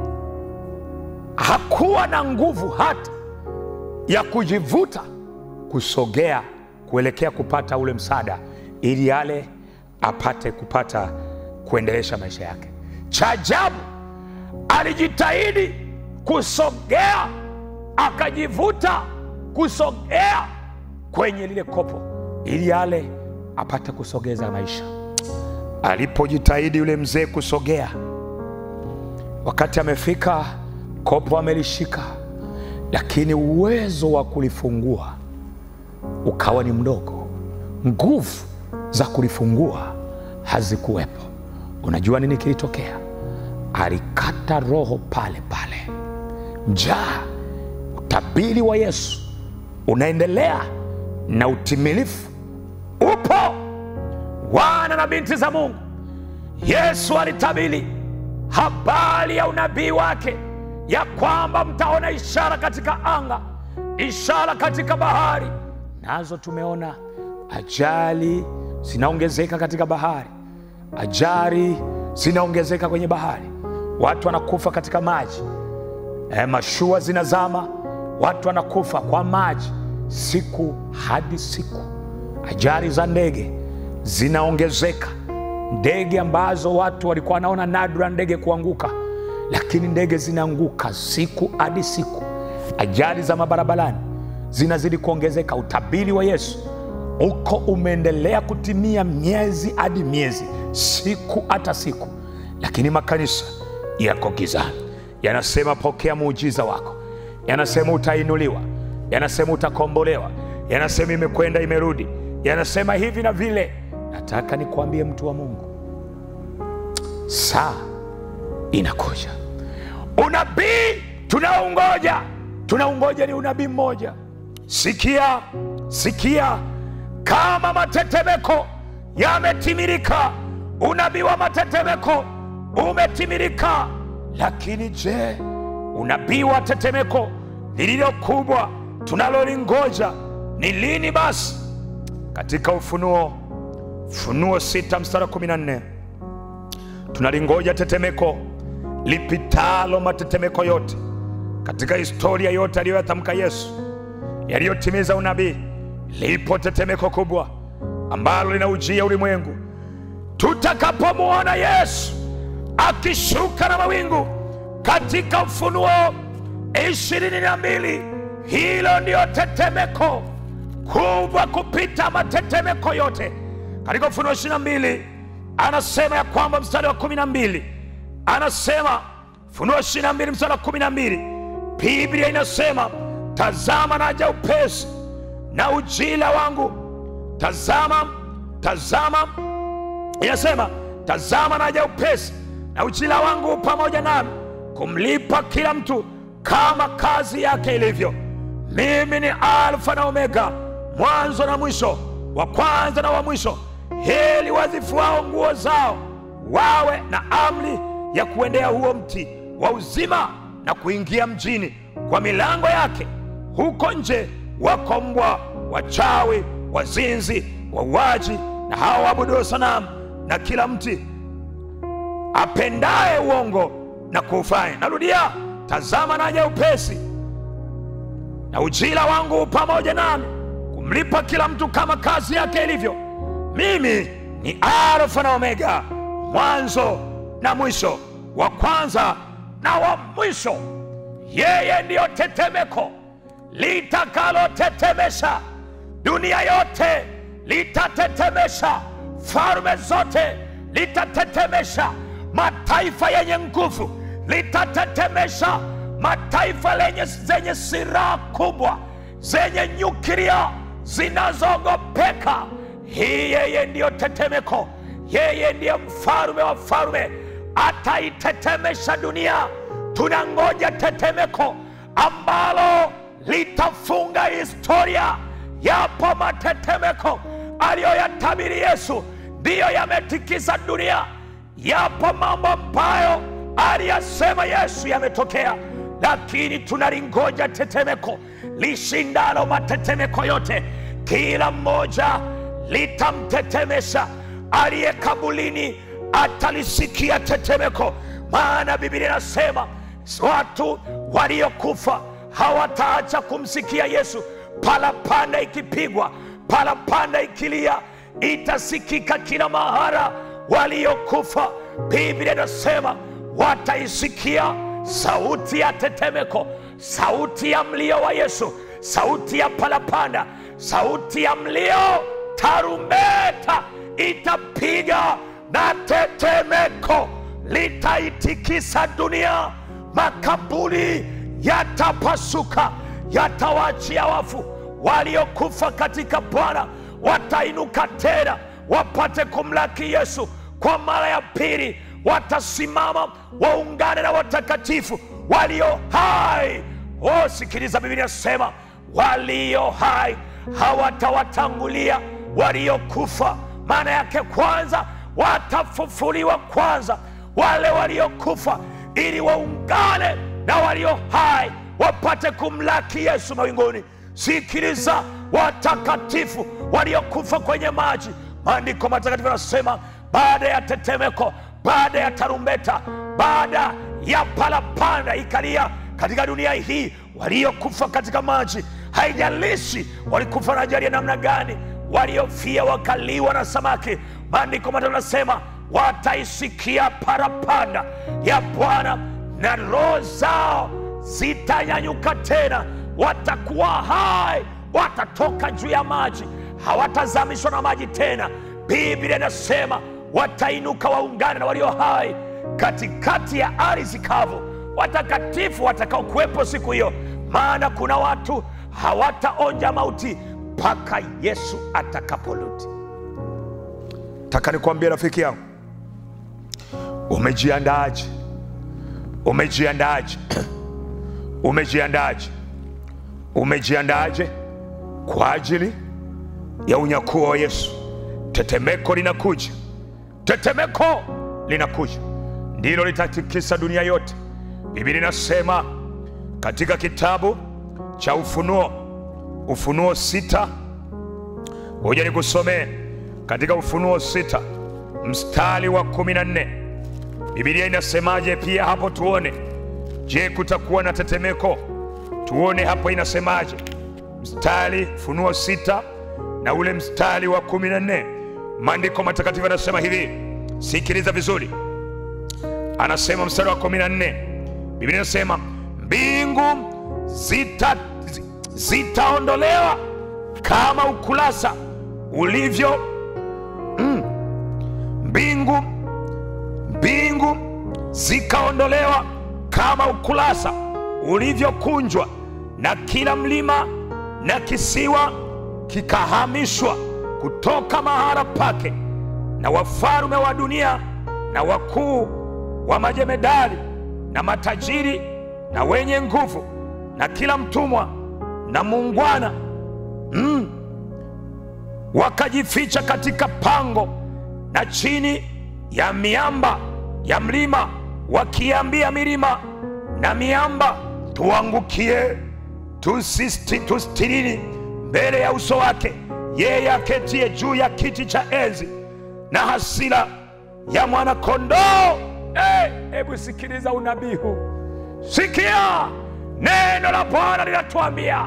hakuwa na nguvu hata ya kujivuta kusogea kuelekea kupata ule msaada, ili yale apate kupata kuendelesha maisha yake. Cha ajabu, alijitahidi kusogea, akajivuta kusogea kwenye lile kopo ili yale apate kusogeza maisha. Alipojitahidi yule mzee kusogea, wakati amefika, kopo amelishika, lakini uwezo wa kulifungua ukawa ni mdogo. Nguvu za kulifungua hazikuwepo. Unajua nini kilitokea? Alikata roho pale pale. Njaa, utabiri wa Yesu unaendelea na utimilifu upo. Wana na binti za Mungu, Yesu alitabiri habari ya unabii wake ya kwamba mtaona ishara katika anga, ishara katika bahari. Nazo tumeona ajali zinaongezeka katika bahari, ajali zinaongezeka kwenye bahari, watu wanakufa katika maji. E, mashua zinazama, watu wanakufa kwa maji siku hadi siku. Ajali za ndege zinaongezeka, ndege ambazo watu walikuwa wanaona nadra ndege kuanguka, lakini ndege zinaanguka siku hadi siku. Ajali za mabarabarani zinazidi kuongezeka. Utabiri wa Yesu uko umeendelea kutimia miezi hadi miezi, siku hata siku, lakini makanisa yako gizani. Yanasema pokea muujiza wako, yanasema utainuliwa, yanasema utakombolewa, yanasema imekwenda imerudi, yanasema hivi na vile. Nataka nikuambie mtu wa Mungu, saa inakuja. Unabii tunaungoja, tunaungoja ni unabii mmoja. Sikia, sikia, kama matetemeko yametimilika, unabii wa matetemeko umetimilika. Lakini je, unabii wa tetemeko lililo kubwa tunalolingoja ni lini basi? Katika Ufunuo, Ufunuo sita mstari kumi na nne, tunalingoja tetemeko lipitalo matetemeko yote katika historia yote aliyoyatamka Yesu, yaliyotimiza unabii. Lipo tetemeko kubwa ambalo linaujia ulimwengu tutakapomuona Yesu akishuka na mawingu katika Ufunuo ishirini na mbili. Hilo ndio tetemeko kubwa kupita matetemeko yote. Katika Ufunuo ishirini na mbili anasema ya kwamba mstari wa kumi na mbili, anasema Ufunuo ishirini na mbili mstari wa kumi na mbili, Biblia inasema tazama naja upesi na ujira wangu, tazama, tazama, inasema tazama naja upesi na ujira wangu pamoja nami kumlipa kila mtu kama kazi yake ilivyo. Mimi ni Alfa na Omega, mwanzo na mwisho, wa kwanza na wa mwisho. Heri wazifuao nguo zao wawe na amri ya kuendea huo mti wa uzima na kuingia mjini kwa milango yake. Huko nje wako mbwa, wachawi, wazinzi, wauaji na hao waabudu sanamu na kila mti apendaye uongo na kuufanya. Narudia, tazama naja upesi na ujira wangu pamoja nami kumlipa kila mtu kama kazi yake ilivyo. Mimi ni Alfa na Omega, mwanzo na mwisho, wa kwanza na wa mwisho. Yeye ndiyo tetemeko litakalo tetemesha dunia yote, litatetemesha falme zote, litatetemesha mataifa yenye nguvu, litatetemesha mataifa lenye zenye silaha kubwa, zenye nyuklia zinazogopeka. Hii yeye ndiyo tetemeko, yeye ndiyo mfalme wa falme, ataitetemesha dunia. Tunangoja tetemeko ambalo litafunga historia yapo matetemeko aliyoyatabiri Yesu ndiyo yametikisa dunia. Yapo mambo ambayo aliyasema Yesu yametokea, lakini tunalingoja tetemeko lishindalo matetemeko yote. Kila mmoja litamtetemesha, aliye kabulini atalisikia tetemeko. Maana Biblia inasema watu waliokufa hawataacha kumsikia Yesu. Parapanda ikipigwa, parapanda ikilia, itasikika kila mahara. Waliokufa, Biblia inasema wataisikia sauti ya tetemeko, sauti ya mlio wa Yesu, sauti ya parapanda, sauti ya mlio. Tarumbeta itapiga na tetemeko litaitikisa dunia. Makaburi yatapasuka, yatawaachia wafu. Waliokufa katika Bwana watainuka tena, wapate kumlaki Yesu kwa mara ya pili. Watasimama waungane na watakatifu walio hai. Oh, sikiliza, Biblia inasema walio hai hawatawatangulia waliokufa. Maana yake kwanza watafufuliwa kwanza wale waliokufa, ili waungane na walio hai wapate kumlaki Yesu mawinguni. Sikiliza, watakatifu waliokufa kwenye maji, maandiko matakatifu yanasema baada ya tetemeko, baada ya tarumbeta, baada ya parapanda ikalia katika dunia hii, waliokufa katika maji, haijalishi walikufa na ajali ya namna gani, waliofia wakaliwa na samaki, maandiko matakatifu yanasema wataisikia parapanda ya Bwana na roho zao zitanyanyuka tena. Watakuwa hai, watatoka juu ya maji, hawatazamishwa na maji tena. Biblia inasema watainuka waungane na walio hai katikati ya ardhi kavu, watakatifu watakao kuwepo siku hiyo. Maana kuna watu hawataonja mauti mpaka Yesu atakaporudi. Taka nikwambie rafiki yangu, umejiandaje? Umejiandaje? Umejiandaje? Umejiandaje kwa ajili ya unyakuo wa Yesu? Tetemeko linakuja, tetemeko linakuja, ndilo litatikisa dunia yote. Biblia inasema katika kitabu cha Ufunuo, Ufunuo sita, ngoja nikusomee katika Ufunuo sita mstari wa kumi na nne. Biblia inasemaje pia hapo? Tuone, je, kutakuwa na tetemeko? Tuone hapo inasemaje. Mstari Ufunuo sita na ule mstari wa kumi na nne. Maandiko matakatifu yanasema hivi, sikiliza vizuri. Anasema mstari wa kumi na nne, Biblia inasema mbingu zita zitaondolewa kama ukurasa ulivyo mm, mbingu mbingu zikaondolewa kama ukurasa ulivyokunjwa, na kila mlima na kisiwa kikahamishwa kutoka mahala pake, na wafalme wa dunia na wakuu wa majemedari na matajiri na wenye nguvu na kila mtumwa na muungwana mm, wakajificha katika pango na chini ya miamba ya mlima, wakiambia milima na miamba, tuangukie tustirini mbele ya uso wake yeye aketie juu ya kiti cha enzi na hasira ya mwana kondoo. Hebu hey, sikiliza unabii huu. Sikia neno la Bwana linatuambia,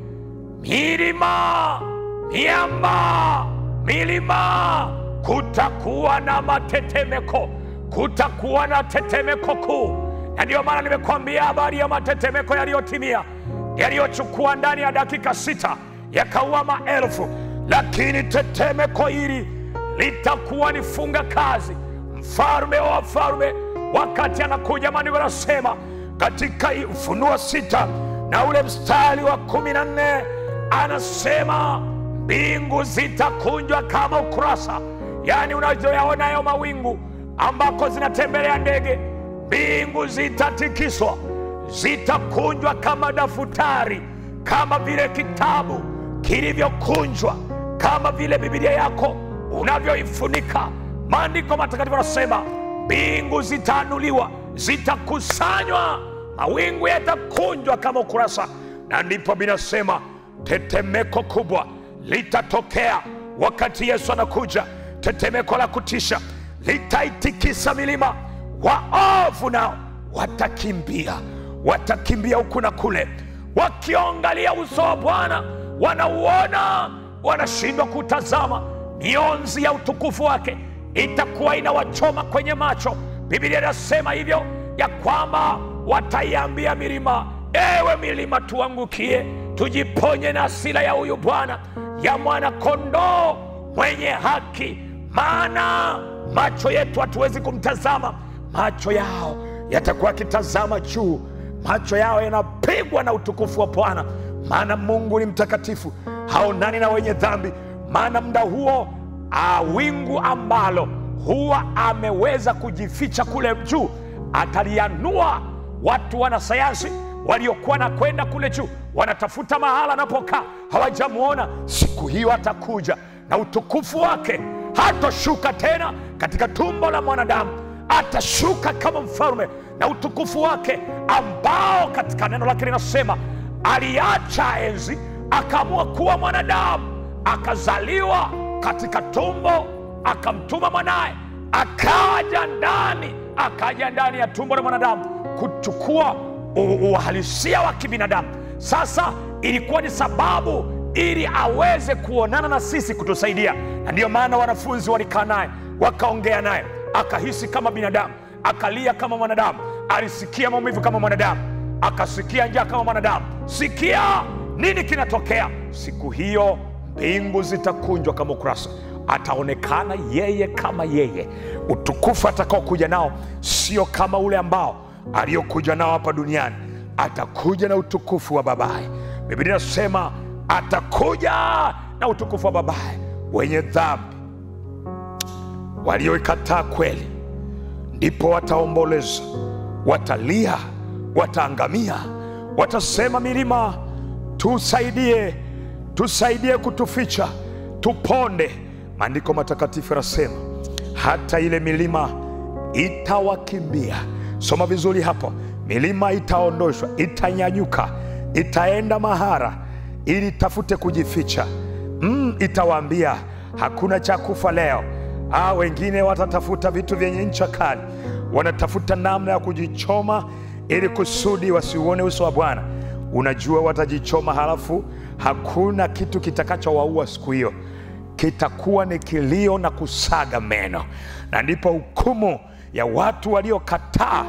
milima, miamba, milima, kutakuwa na matetemeko, kutakuwa na tetemeko kuu. Na ndio maana nimekwambia habari ya matetemeko yaliyotimia, yaliyochukua ndani ya dakika sita yakaua maelfu. Lakini tetemeko hili litakuwa ni funga kazi. Mfalme wa wafalme wakati anakuja, maandiko yanasema katika Ufunuo sita na ule mstari wa kumi na nne, anasema mbingu zitakunjwa kama ukurasa. Yani unazoyaona hayo mawingu ambako zinatembelea ndege, mbingu zitatikiswa, zitakunjwa kama daftari, kama vile kitabu kilivyokunjwa, kama vile Biblia yako unavyoifunika. Maandiko matakatifu yanasema mbingu zitaanuliwa, zitakusanywa, mawingu yatakunjwa kama ukurasa. Na ndipo binasema tetemeko kubwa litatokea wakati Yesu anakuja, tetemeko la kutisha litaitikisa milima. Waovu nao watakimbia, watakimbia huku na kule, wakiangalia uso wa Bwana. Wanauona, wanashindwa kutazama. Mionzi ya utukufu wake itakuwa inawachoma kwenye macho. Biblia inasema hivyo ya kwamba wataiambia milima, ewe milima tuangukie, tujiponye na hasira ya huyu Bwana, ya mwana kondoo mwenye haki. Maana macho yetu hatuwezi kumtazama, macho yao yatakuwa kitazama juu, macho yao yanapigwa na utukufu wa Bwana. Maana Mungu ni mtakatifu, haonani na wenye dhambi. Maana muda huo a wingu ambalo huwa ameweza kujificha kule juu atalianua. Watu wanasayansi waliokuwa na kwenda kule juu wanatafuta mahala anapokaa, hawajamuona. Siku hiyo atakuja na utukufu wake, hatoshuka tena katika tumbo la mwanadamu, atashuka kama mfalme na utukufu wake, ambao katika neno lake linasema aliacha enzi, akaamua kuwa mwanadamu, akazaliwa katika tumbo, akamtuma mwanaye, akaja ndani, akaja ndani ya tumbo la mwanadamu kuchukua uhalisia wa kibinadamu. Sasa ilikuwa ni sababu ili aweze kuonana na sisi, kutusaidia. Na ndiyo maana wanafunzi walikaa naye, wakaongea naye, akahisi kama binadamu, akalia kama mwanadamu, alisikia maumivu kama mwanadamu, akasikia njaa kama mwanadamu. Sikia nini kinatokea siku hiyo. Mbingu zitakunjwa kama ukurasa, ataonekana yeye kama yeye. Utukufu atakao kuja nao sio kama ule ambao aliyokuja nao hapa duniani. Atakuja na utukufu wa babaye. Biblia inasema atakuja na utukufu wa babaye. Wenye dhambi walioikataa kweli ndipo wataomboleza, watalia, wataangamia, watasema milima tusaidie, tusaidie kutuficha, tuponde. Maandiko matakatifu yanasema hata ile milima itawakimbia. Soma vizuri hapo. Milima itaondoshwa, itanyanyuka, itaenda mahara ili tafute kujificha. Mm, itawaambia hakuna cha kufa leo. Ah, wengine watatafuta vitu vyenye ncha kali, wanatafuta namna ya kujichoma ili kusudi wasiuone uso wa Bwana. Unajua watajichoma, halafu hakuna kitu kitakachowaua siku hiyo. Kitakuwa ni kilio na kusaga meno. Na ndipo hukumu ya watu waliokataa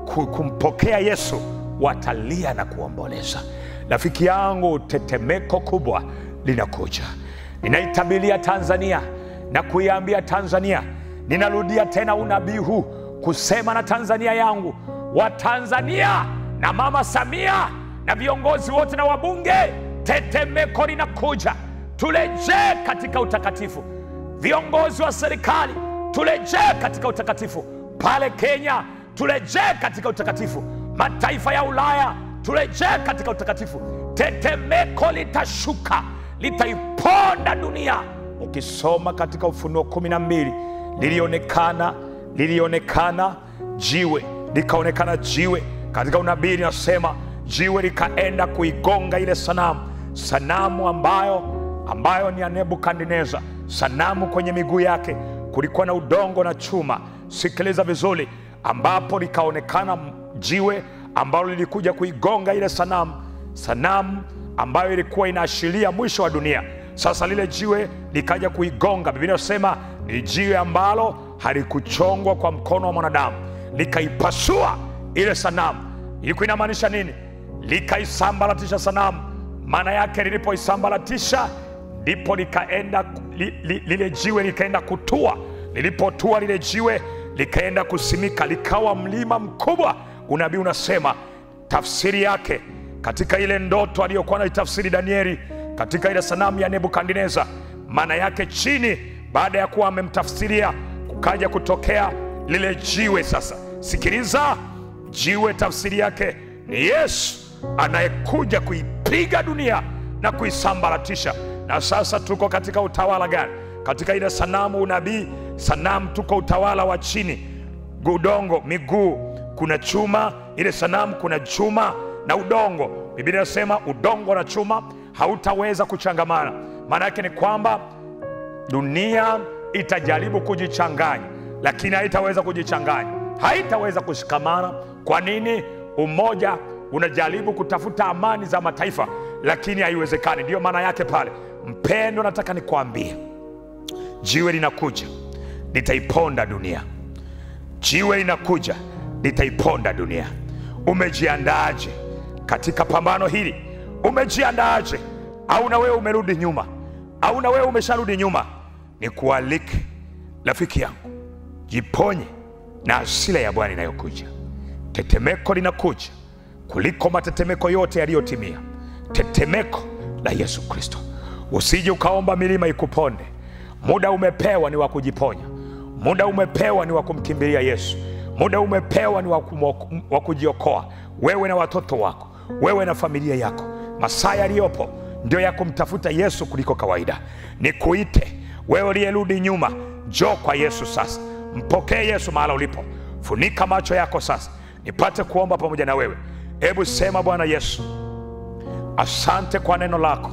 kumpokea Yesu, watalia na kuomboleza. Rafiki yangu, tetemeko kubwa linakuja. Ninaitabilia Tanzania na kuiambia Tanzania, ninarudia tena unabii huu kusema na Tanzania yangu, wa Tanzania na Mama Samia na viongozi wote na wabunge, tetemeko linakuja. Turejee katika utakatifu. Viongozi wa serikali, turejee katika utakatifu. Pale Kenya, turejee katika utakatifu. Mataifa ya Ulaya, turejee katika utakatifu. Tetemeko litashuka, litaiponda dunia. Ukisoma katika Ufunuo kumi na mbili, lilionekana lilionekana jiwe, likaonekana jiwe. Katika unabii nasema jiwe likaenda kuigonga ile sanamu, sanamu ambayo ambayo ni ya Nebukadneza. Sanamu kwenye miguu yake kulikuwa na udongo na chuma. Sikiliza vizuri, ambapo likaonekana jiwe ambalo lilikuja kuigonga ile sanamu, sanamu ambayo ilikuwa inaashiria mwisho wa dunia. Sasa lile jiwe likaja kuigonga. Biblia inasema ni jiwe ambalo halikuchongwa kwa mkono wa mwanadamu, likaipasua ile sanamu. Ilikuwa inamaanisha nini? Likaisambaratisha sanamu. Maana yake lilipoisambaratisha ndipo likaenda li, li, lile jiwe likaenda kutua. Lilipotua lile jiwe likaenda kusimika, likawa mlima mkubwa. Unabii unasema tafsiri yake katika ile ndoto aliyokuwa anaitafsiri Danieli katika ile sanamu ya Nebukadneza, maana yake chini, baada ya kuwa amemtafsiria, kukaja kutokea lile jiwe. Sasa sikiliza, jiwe tafsiri yake ni Yesu anayekuja kuipiga dunia na kuisambaratisha. Na sasa tuko katika utawala gani? Katika ile sanamu unabii, sanamu tuko utawala wa chini, udongo, miguu, kuna chuma, ile sanamu kuna chuma na udongo. Biblia inasema udongo na chuma hautaweza kuchangamana. Maana yake ni kwamba dunia itajaribu kujichanganya, lakini haitaweza kujichanganya, haitaweza kushikamana. Kwa nini? Umoja unajaribu kutafuta amani za mataifa, lakini haiwezekani. Ndio maana yake pale. Mpendo, nataka nikwambie, jiwe linakuja, litaiponda dunia. Jiwe linakuja, litaiponda dunia. Umejiandaaje katika pambano hili? Umejiandaaje? Au na wewe umerudi nyuma? Au na wewe umesharudi nyuma? Nikualike rafiki yangu, jiponye na hasira ya Bwana inayokuja. Tetemeko linakuja kuliko matetemeko yote yaliyotimia, tetemeko la Yesu Kristo. Usije ukaomba milima ikuponde. Muda umepewa ni wa kujiponya. Muda umepewa ni wa kumkimbilia Yesu. Muda umepewa ni wa kujiokoa wewe na watoto wako, wewe na familia yako. Masaa yaliyopo ndio ya kumtafuta Yesu kuliko kawaida. Nikuite wewe uliyerudi nyuma, njoo kwa Yesu sasa. Mpokee Yesu mahali ulipo. Funika macho yako sasa, nipate kuomba pamoja na wewe. Hebu sema: Bwana Yesu, asante kwa neno lako.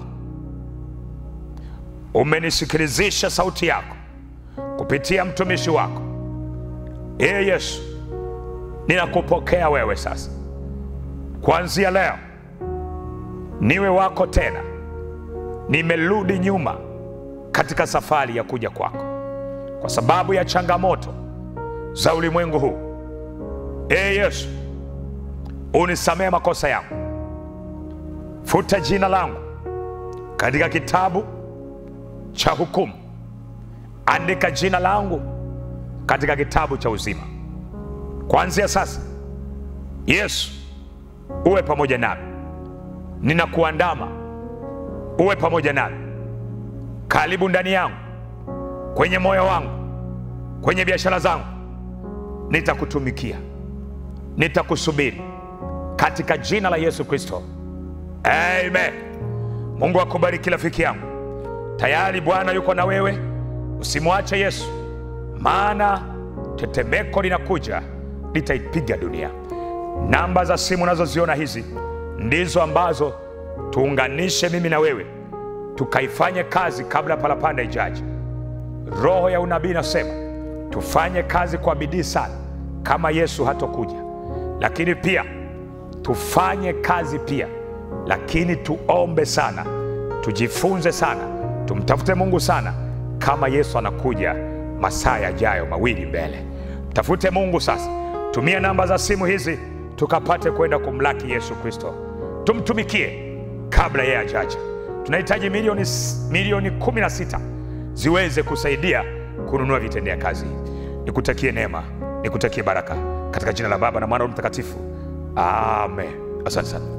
Umenisikilizisha sauti yako kupitia mtumishi wako. Ee Yesu, ninakupokea wewe sasa. Kuanzia leo niwe wako tena. Nimerudi nyuma katika safari ya kuja kwako kwa sababu ya changamoto za ulimwengu huu. Ee Yesu, unisamehe makosa yangu. Futa jina langu katika kitabu cha hukumu. Andika jina langu katika kitabu cha uzima. Kuanzia sasa, Yesu, uwe pamoja nami. Ninakuandama, uwe pamoja nami. Karibu ndani yangu, kwenye moyo wangu, kwenye biashara zangu. Nitakutumikia, nitakusubiri katika jina la Yesu Kristo. Amen. Mungu akubariki rafiki yangu. Tayari Bwana yuko na wewe. Usimwache Yesu, maana tetemeko linakuja, litaipiga dunia. Namba za simu unazoziona hizi ndizo ambazo tuunganishe mimi na wewe, tukaifanye kazi kabla parapanda ijaje. Roho ya unabii nasema tufanye kazi kwa bidii sana kama Yesu hatokuja. Lakini pia tufanye kazi pia, lakini tuombe sana, tujifunze sana, tumtafute Mungu sana kama Yesu anakuja masaa yajayo mawili mbele. Tafute Mungu sasa. Tumia namba za simu hizi tukapate kwenda kumlaki Yesu Kristo, tumtumikie kabla yeye ajaje. Tunahitaji milioni milioni kumi na sita ziweze kusaidia kununua vitendea kazi. Nikutakie neema, nikutakie baraka katika jina la Baba na Mwana na Roho Mtakatifu. Amen. Asante sana.